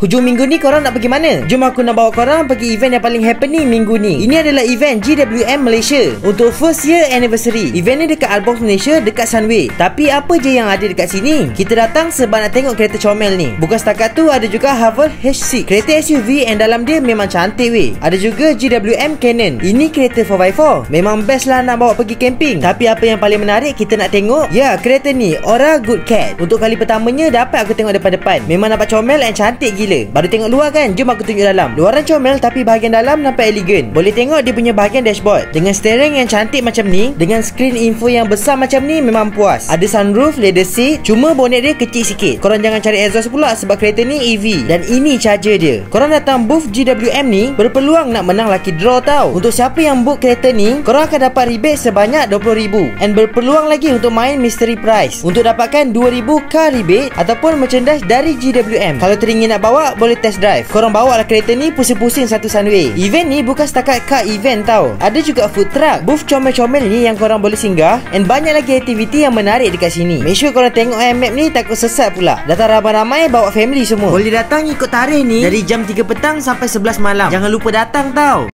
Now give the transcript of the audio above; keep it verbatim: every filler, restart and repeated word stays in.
Hujung minggu ni korang nak pergi mana? Jom aku nak bawa korang pergi event yang paling happening minggu ni. Ini adalah event G W M Malaysia untuk first year anniversary. Event ni dekat Albox Malaysia, dekat Sunway. Tapi apa je yang ada dekat sini? Kita datang sebab nak tengok kereta comel ni. Bukan setakat tu, ada juga Haval H six, kereta S U V yang dalam dia memang cantik weh. Ada juga G W M Cannon. Ini kereta four by four. Memang best lah nak bawa pergi camping. Tapi apa yang paling menarik kita nak tengok? Ya, kereta ni Aura Good Cat. Untuk kali pertamanya dapat aku tengok depan-depan. Memang nampak comel dan cantik gila. Baru tengok luar kan? Jom aku tunjuk dalam. Luaran comel tapi bahagian dalam nampak elegan. Boleh tengok dia punya bahagian dashboard dengan steering yang cantik macam ni, dengan screen info yang besar macam ni, memang puas. Ada sunroof, leather seat. Cuma bonet dia kecil sikit. Korang jangan cari exhaust pula sebab kereta ni E V. Dan ini charger dia. Korang datang booth G W M ni berpeluang nak menang lucky draw tau. Untuk siapa yang book kereta ni, korang akan dapat rebate sebanyak dua puluh ribu and berpeluang lagi untuk main mystery prize untuk dapatkan dua ribu car rebate ataupun merchandise dari G W M. Kalau teringin nak bawa, boleh test drive. Korang bawa lah kereta ni pusing-pusing satu Sunway. Event ni bukan setakat car event tau. Ada juga food truck, booth comel-comel ni yang korang boleh singgah, and banyak lagi aktiviti yang menarik dekat sini. Make sure korang tengok map ni, takut sesat pula. Datang ramai-ramai, bawa family semua. Boleh datang ikut tarikh ni dari jam tiga petang sampai sebelas malam. Jangan lupa datang tau.